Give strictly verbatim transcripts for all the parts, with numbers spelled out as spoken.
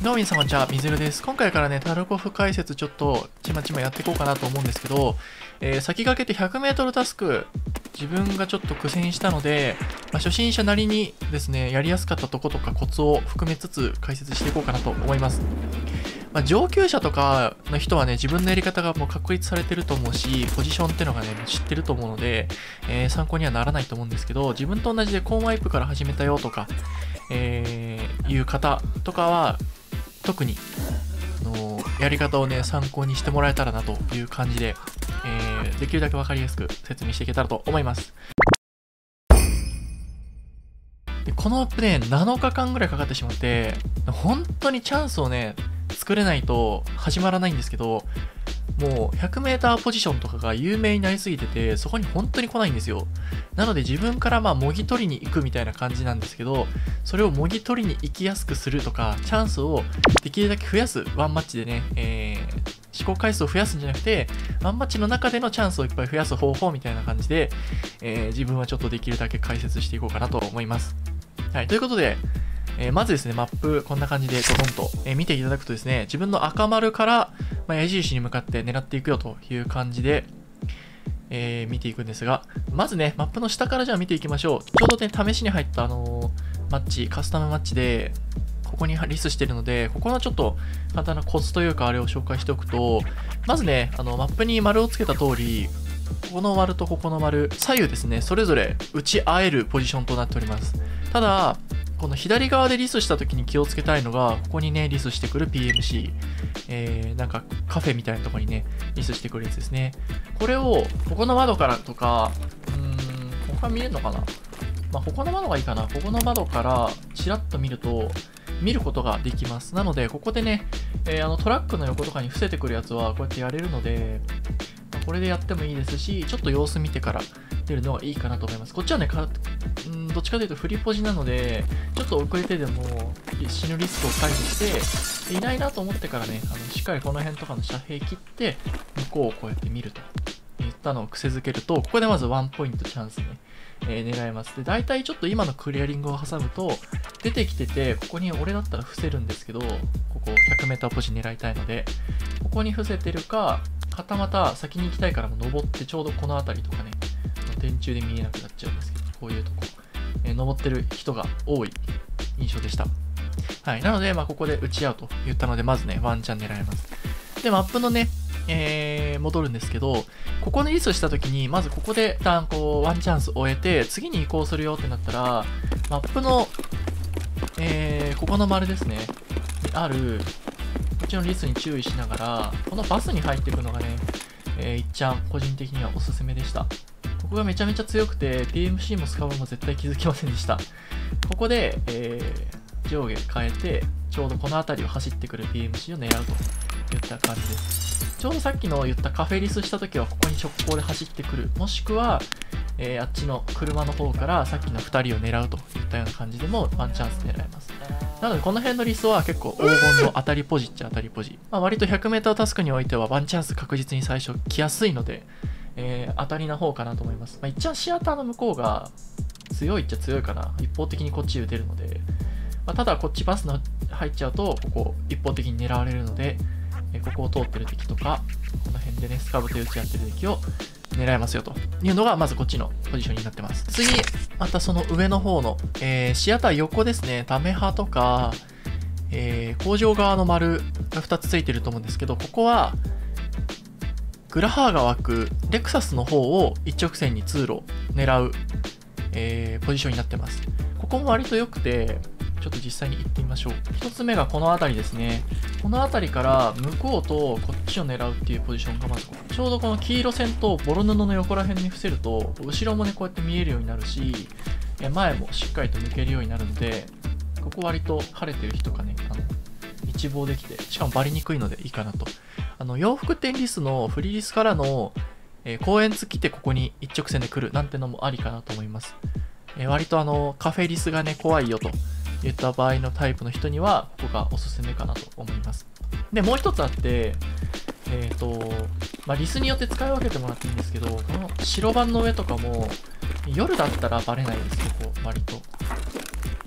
どうも皆さんこんにちは、みずるです。今回からね、タルコフ解説ちょっとちまちまやっていこうかなと思うんですけど、えー、先駆けてひゃくメートルタスク、自分がちょっと苦戦したので、まあ、初心者なりにですね、やりやすかったとことかコツを含めつつ解説していこうかなと思います。まあ、上級者とかの人はね、自分のやり方がもう確立されてると思うし、ポジションってのがね、知ってると思うので、えー、参考にはならないと思うんですけど、自分と同じでコーンワイプから始めたよとか、えー、いう方とかは、特にのやり方をね、参考にしてもらえたらなという感じで、えー、できるだけ分かりやすく説明していけたらと思います。でこのアップね、なのかかんぐらいかかってしまって、本当にチャンスをね、作れないと始まらないんですけど、もう ひゃくメーター ポジションとかが有名になりすぎてて、そこに本当に来ないんですよ。なので自分からまあもぎ取りに行くみたいな感じなんですけど、それをもぎ取りに行きやすくするとか、チャンスをできるだけ増やす、ワンマッチでね、えー、試行回数を増やすんじゃなくて、ワンマッチの中でのチャンスをいっぱい増やす方法みたいな感じで、えー、自分はちょっとできるだけ解説していこうかなと思います。はい、ということで、えー、まずですね、マップこんな感じでドドンと、えー、見ていただくとですね、自分の赤丸から、まあ、矢印に向かって狙っていくよという感じで、えー、見ていくんですが、まずね、マップの下からじゃあ見ていきましょう。ちょうどね、試しに入った、あのー、マッチ、カスタムマッチで、ここにリスしてるので、ここのちょっと簡単なコツというか、あれを紹介しておくと、まずね、あのマップに丸をつけた通り、ここの丸とここの丸、左右ですね、それぞれ打ち合えるポジションとなっております。ただ、この左側でリスした時に気をつけたいのが、ここにね、リスしてくる ピーエムシー。えー、なんかカフェみたいなところにね、リスしてくるやつですね。これを、ここの窓からとか、うーん、他見えるのかな？まあ、ここの窓がいいかな。ここの窓からちらっと見ると、見ることができます。なので、ここでね、えー、あのトラックの横とかに伏せてくるやつは、こうやってやれるので、これでやってもいいですし、ちょっと様子見てから出るのがいいかなと思います。こっちはね、かんどっちかというとフリポジなので、ちょっと遅れてでも死ぬリスクを回避して、いないなと思ってからね、あのしっかりこの辺とかの遮蔽切って、向こうをこうやって見るといったのを癖づけると、ここでまずワンポイントチャンスね、えー、狙えます。で、大体ちょっと今のクリアリングを挟むと、出てきてて、ここに俺だったら伏せるんですけど、ここ ひゃくメーター ポジ狙いたいので、ここに伏せてるか、はたまた先に行きたいからも登ってちょうどこの辺りとかね、電柱で見えなくなっちゃうんですけど、こういうとこ、えー、登ってる人が多い印象でした。はい。なので、まあ、ここで打ち合うと言ったので、まずね、ワンチャン狙えます。で、マップのね、えー、戻るんですけど、ここにリスしたときに、まずここで一旦こう、ワンチャンス終えて、次に移行するよってなったら、マップの、えー、ここの丸ですね、にある、こっちのリスに注意しながら、このバスに入っていくのがね、えー、いっちゃん個人的にはおすすめでした。ここがめちゃめちゃ強くて、ピーエムシー もスカブも絶対気づきませんでした。ここで、えー、上下変えて、ちょうどこの辺りを走ってくる ピーエムシー を狙うといった感じです。ちょうどさっきの言ったカフェリスした時は、ここに直行で走ってくる。もしくは、えー、あっちの車の方からさっきのふたりを狙うといったような感じでもワンチャンス狙えます。なのでこの辺のリスは結構黄金の当たりポジっちゃ当たりポジ。まあ、割と ひゃくメーター タスクにおいてはワンチャンス確実に最初来やすいので、えー、当たりな方かなと思います。まあ、一応シアターの向こうが強いっちゃ強いかな。一方的にこっち打てるので、まあ、ただこっちバスの入っちゃうと、ここ一方的に狙われるので、えー、ここを通ってる敵とか、この辺でね、スカブと打ち合ってる敵を狙えますよというのが、まずこっちのポジションになってます。次、またその上の方の、えー、シアター横ですね、タメ派とか、えー、工場側の丸がふたつついてると思うんですけど、ここは、グラハーが湧くレクサスの方を一直線に通路を狙う、えー、ポジションになってます。ここも割と良くて、ちょっと実際に行ってみましょう。一つ目がこの辺りですね。この辺りから向こうとこっちを狙うっていうポジションがまずここ。ちょうどこの黄色線とボロ布の横ら辺に伏せると、後ろもね、こうやって見えるようになるし、前もしっかりと抜けるようになるので、ここ割と晴れてる日とかね、あの一望できて、しかもバリにくいのでいいかなと。あの洋服店リスのフリーリスからの、えー、公園突きてここに一直線で来るなんてのもありかなと思います。えー、割とあのカフェリスがね怖いよといった場合のタイプの人にはここがおすすめかなと思います。でもう一つあって、えっとまあ、リスによって使い分けてもらっていいんですけど、この白番の上とかも夜だったらバレないです、ここ割と。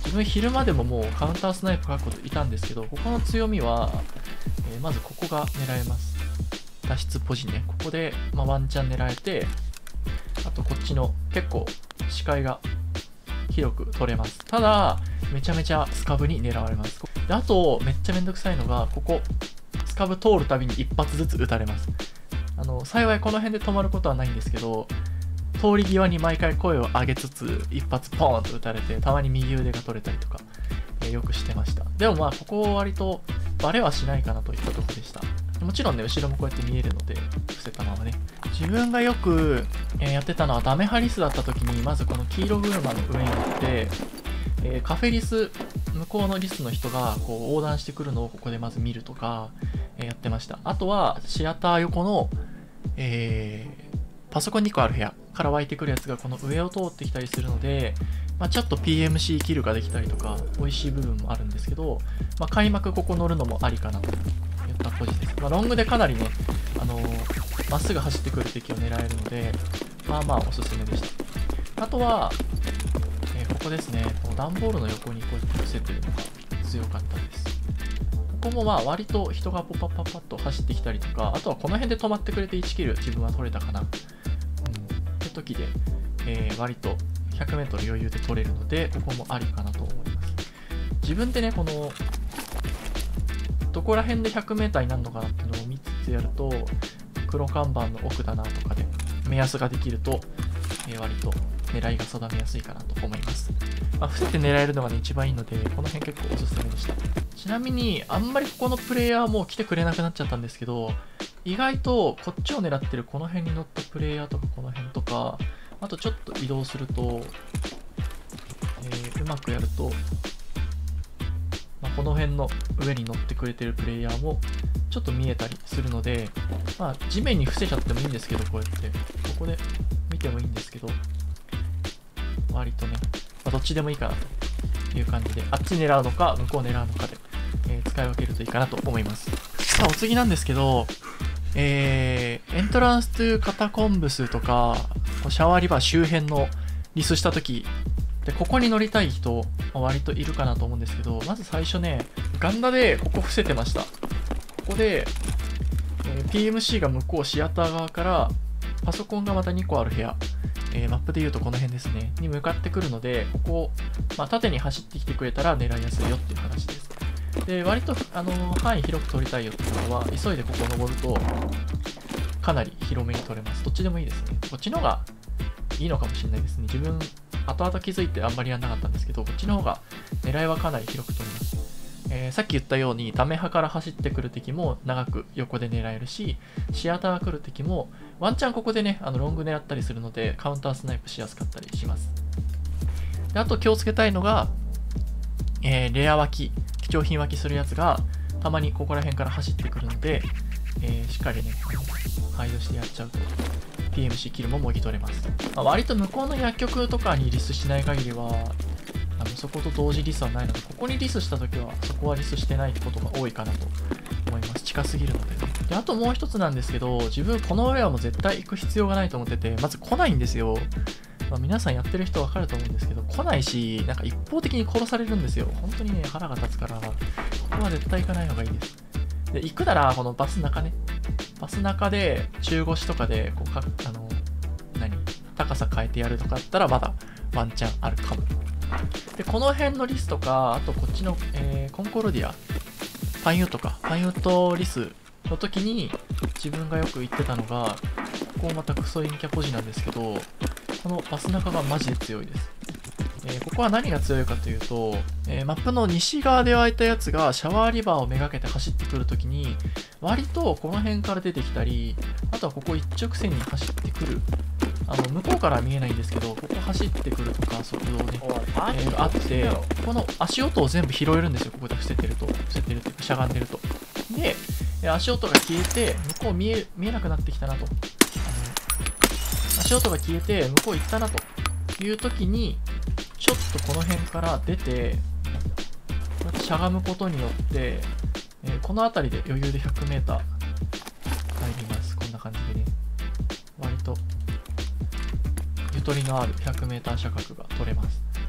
自分昼間でももうカウンタースナイプ確保いたんですけど、ここの強みは、えー、まずここが狙えます。脱出ポジね。ここで、まあ、ワンチャン狙えて、あとこっちの結構視界が広く取れます。ただ、めちゃめちゃスカブに狙われます。であと、めっちゃめんどくさいのが、ここ、スカブ通るたびに一発ずつ撃たれます。あの、幸いこの辺で止まることはないんですけど、通り際に毎回声を上げつつ、一発ポーンと撃たれて、たまに右腕が取れたりとか、えー、よくしてました。でもまあ、ここ割とバレはしないかなといったところでした。もちろんね、後ろもこうやって見えるので、伏せたままね。自分がよく、えー、やってたのは、ダメハリスだった時に、まずこの黄色車の上に乗って、えー、カフェリス、向こうのリスの人がこう横断してくるのをここでまず見るとか、えー、やってました。あとは、シアター横の、えー、パソコンにこある部屋から湧いてくるやつがこの上を通ってきたりするので、まあ、ちょっと ピーエムシー キルができたりとか、美味しい部分もあるんですけど、まあ、開幕ここ乗るのもありかなといったポジです。まあ、ロングでかなりね、あのー、まっすぐ走ってくる敵を狙えるので、まあまあおすすめでした。あとは、えー、ここですね、この段ボールの横にこうやって伏せてるのが強かったです。ここもまあ割と人がポパパパッと走ってきたりとか、あとはこの辺で止まってくれていちキル自分は取れたかな。うん、って時で、えー、割とひゃくメートル余裕で取れるので、ここもありかなと思います。自分でね、この、どこら辺でひゃくメーターになるのかなっていうのを見つつやると、黒看板の奥だなとかで目安ができると、えー、割と狙いが定めやすいかなと思います。まあ、伏せて狙えるのが、ね、一番いいので、この辺結構おすすめでした。ちなみに、あんまりここのプレイヤーも来てくれなくなっちゃったんですけど、意外とこっちを狙ってるこの辺に乗ったプレイヤーとかこの辺とか、あとちょっと移動すると、えー、うまくやると、まあ、この辺の上に乗ってくれてるプレイヤーもちょっと見えたりするので、まあ、地面に伏せちゃってもいいんですけど、こうやって、ここで見てもいいんですけど、割とね、まあ、どっちでもいいかなという感じで、あっち狙うのか、向こう狙うのかで、えー、使い分けるといいかなと思います。さあ、お次なんですけど、えー、エントランストゥカタコンブスとか、シャワーリバー周辺のリスしたとき、で、ここに乗りたい人、割といるかなと思うんですけど、まず最初ね、ガンダでここ伏せてました。ここで、えー、ピーエムシー が向こうシアター側から、パソコンがまたにこある部屋、えー、マップでいうとこの辺ですね、に向かってくるので、ここを、まあ、縦に走ってきてくれたら狙いやすいよっていう話です。で、割と、あのー、範囲広く取りたいよっていうのは、急いでここを登ると、かなり広めに取れます。どっちでもいいですね。こっちの方がいいのかもしれないですね。自分、後々気づいてあんまりやんなかったんですけど、こっちの方が狙いはかなり広く取れます。えー、さっき言ったように、ダメ派から走ってくる敵も長く横で狙えるし、シアターが来る敵も、ワンチャンここでね、あのロング狙ったりするので、カウンタースナイプしやすかったりします。で、あと気をつけたいのが、えー、レア脇、貴重品脇するやつが、たまにここら辺から走ってくるので、えー、しっかりね、排除してやっちゃうと、ピーエムシー キルももぎ取れます。まあ、割と向こうの薬局とかにリスしない限りは、あのそこと同時リスはないので、ここにリスしたときは、そこはリスしてないことが多いかなと思います。近すぎるのでね。で、あともう一つなんですけど、自分この上はもう絶対行く必要がないと思ってて、まず来ないんですよ。まあ、皆さんやってる人わかると思うんですけど、来ないし、なんか一方的に殺されるんですよ。本当にね、腹が立つから、ここは絶対行かない方がいいです。で、行くなら、このバス中ね。バス中で、中腰とかで、こうか、あの、何高さ変えてやるとかだったら、まだワンチャンあるかも。で、この辺のリスとか、あとこっちの、えー、コンコルディア、パンユーとか、パンユーとリスの時に、自分がよく言ってたのが、ここまたクソ陰キャポジなんですけど、このバス中がマジで強いです。えー、ここは何が強いかというと、えー、マップの西側で湧いたやつがシャワーリバーをめがけて走ってくるときに、割とこの辺から出てきたり、あとはここ一直線に走ってくる。あの、向こうからは見えないんですけど、ここ走ってくるとか、速度ね、えー、あって、この足音を全部拾えるんですよ、ここで伏せてると。伏せてるっていうか、しゃがんでると。で、足音が消えて、向こう見え、見えなくなってきたなと。あの、足音が消えて、向こう行ったなという時に、ちょっとこの辺から出て、こうやってしゃがむことによって、えー、この辺りで余裕で ひゃくメーター 入ります。こんな感じでね。割と、ゆとりのある ひゃくメーター 車角が取れます。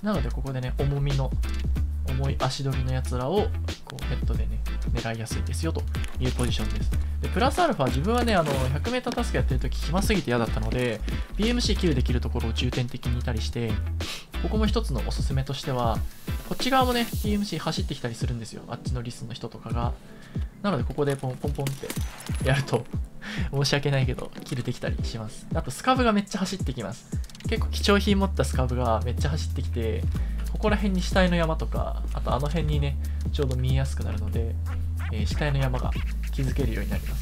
なのでここでね、重みの重い足取りのやつらをこうヘッドでね狙いやすいですよというポジションです。でプラスアルファ、自分はねあの ひゃくメーター タスクやってるとき暇すぎて嫌だったので ピーエムシー キルできるところを重点的にいたりして、ここも一つのおすすめとしては、こっち側もね ピーエムシー 走ってきたりするんですよ、あっちのリスの人とかが。なのでここでポンポンポンってやると申し訳ないけどキルできたりします。あとスカブがめっちゃ走ってきます。結構貴重品持ったスカブがめっちゃ走ってきて、ここら辺に死体の山とか、あとあの辺にねちょうど見えやすくなるので、えー、死体の山が気づけるようになります。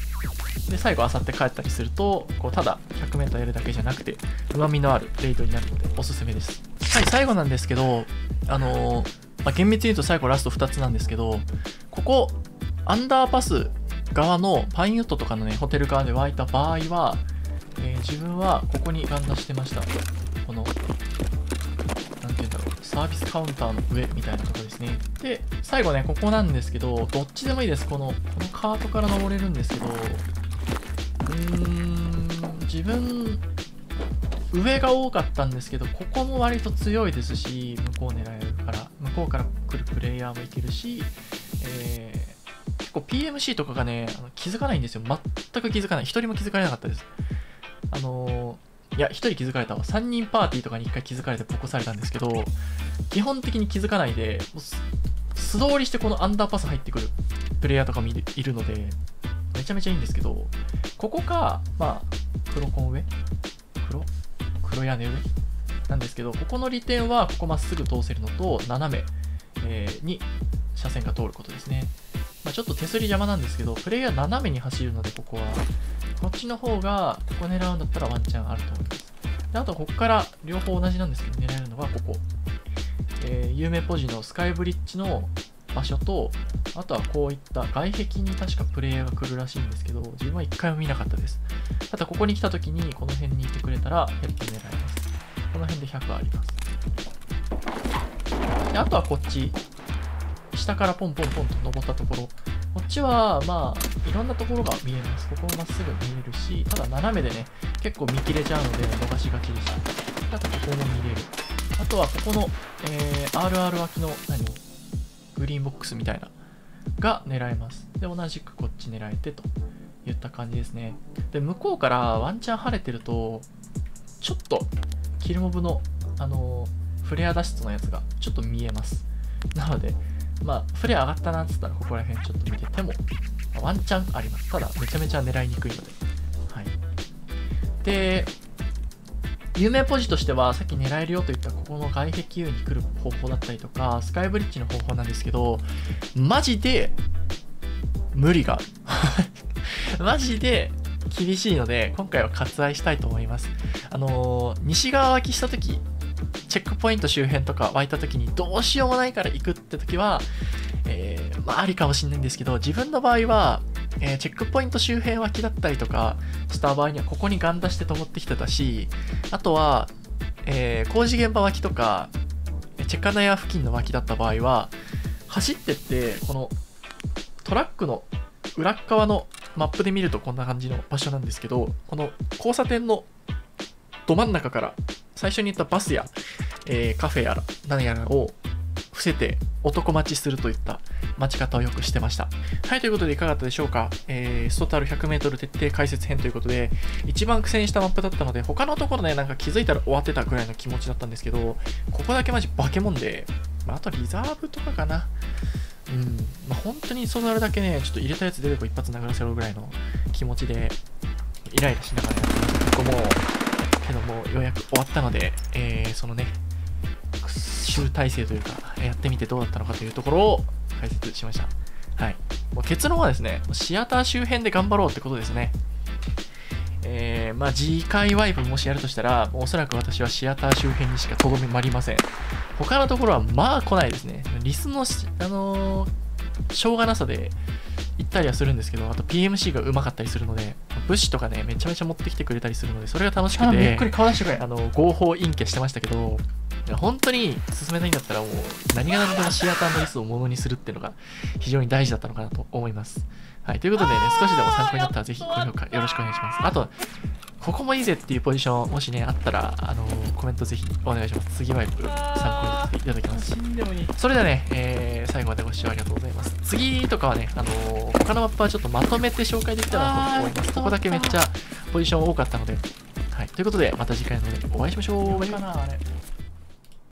で最後あさって帰ったりすると、こうただ ひゃくメートル やるだけじゃなくてうまみのあるレイドになるのでおすすめです。はい、最後なんですけど、あのーまあ、厳密に言うと最後ラストふたつなんですけど、ここアンダーパス側のパインウッドとかのねホテル側で湧いた場合は、えー、自分はここにガン出してました。このなんて言うんだろう、サービスカウンターの上みたいなところですね。で最後ねここなんですけど、どっちでもいいです。このこのカートから登れるんですけど、うーん自分上が多かったんですけど、ここも割と強いですし、向こう狙えるから向こうから来るプレイヤーもいけるし、えー、結構 ピーエムシー とかがねあの気づかないんですよ。全く気づかない。ひとりも気づかれなかったです。あのー、いやひとり気づかれたわ。さんにんパーティーとかにいっかい気づかれてボコされたんですけど、基本的に気づかないで素通りしてこのアンダーパス入ってくるプレイヤーとかもいるのでめちゃめちゃいいんですけど、ここかまあ黒コン上黒黒屋根上なんですけど、ここの利点はここまっすぐ通せるのと斜め、えー、に車線が通ることですね。まあ、ちょっと手すり邪魔なんですけど、プレイヤー斜めに走るので、ここはこっちの方がここ狙うんだったらワンチャンあると思います。であとここから両方同じなんですけど狙えるのがここ、えー、有名ポジのスカイブリッジの場所と、あとはこういった外壁に確かプレイヤーが来るらしいんですけど、自分は一回も見なかったです。ただここに来た時にこの辺にいてくれたらヘッド狙えます。この辺でひゃくあります。であとはこっち下からポンポンポンと登ったところ、こっちはまあいろんなところが見えます。ここもまっすぐ見えるし、ただ斜めでね結構見切れちゃうので逃しがちでした。あとここも見れる。あとはここの、えー、アールアール 脇の何グリーンボックスみたいなが狙えます。で同じくこっち狙えてといった感じですね。で向こうからワンチャン晴れてるとちょっとキルモブのあのー、フレア脱出のやつがちょっと見えます。なのでまあフレア上がったなっつったらここら辺ちょっと見てても、まあ、ワンチャンあります。ただめちゃめちゃ狙いにくいので、はい。で有名ポジとしてはさっき狙えるよといったここの外壁に来る方法だったりとかスカイブリッジの方法なんですけど、マジで無理があるマジで厳しいので今回は割愛したいと思います。あのー、西側脇した時チェックポイント周辺とか湧いた時にどうしようもないから行くって時は、えー、まあありかもしれないんですけど、自分の場合は、えー、チェックポイント周辺脇だったりとかした場合にはここにガン出して登ってきてたし、あとは、えー、工事現場脇とかチェカナヤ付近の脇だった場合は走ってってこのトラックの裏側のマップで見るとこんな感じの場所なんですけど、この交差点のど真ん中から最初に言ったバスや、えー、カフェやら何やらを伏せて男待ちするといった待ち方をよくしてました。はい、ということでいかがだったでしょうか。えー、ストタル ひゃくメートル 徹底解説編ということで一番苦戦したマップだったので、他のところねなんか気づいたら終わってたぐらいの気持ちだったんですけど、ここだけマジバケモンで、まあ、あとリザーブとかかな。うん、まあ、本当にそのあれだけねちょっと入れたやつ出てこ一発殴らせろぐらいの気持ちでイライラしながらやってました。ここもけどもようやく終わったので、えー、そのね集大成というかやってみてどうだったのかというところを解説しました。はい、もう結論はですね、シアター周辺で頑張ろうってことですね。えー、まあ次回ワイプもしやるとしたらおそらく私はシアター周辺にしかとどまりません。他のところはまあ来ないですね。リスの、あのー、しょうがなさで行ったりはするんですけど、あと ピーエムシー がうまかったりするので物資とかねめちゃめちゃ持ってきてくれたりするのでそれが楽しくてびっくり顔出してくれあの合法陰キャしてましたけど、本当に進めないんだったらもう何が何でもシアターのリスをものにするっていうのが非常に大事だったのかなと思います。はい、ということでね、少しでも参考になったらぜひ高評価よろしくお願いします。あとここもいいぜっていうポジション、もしね、あったら、あのーコメントぜひお願いします。次ワイプ参考にさせていただきます。 死んでもいい。 それではね、えー最後までご視聴ありがとうございます。次とかはね、あのー他のマップはちょっとまとめて紹介できたらなと思います。ここだけめっちゃポジション多かったので。はい。ということで、また次回のでお会いしましょう。 これかなあれ。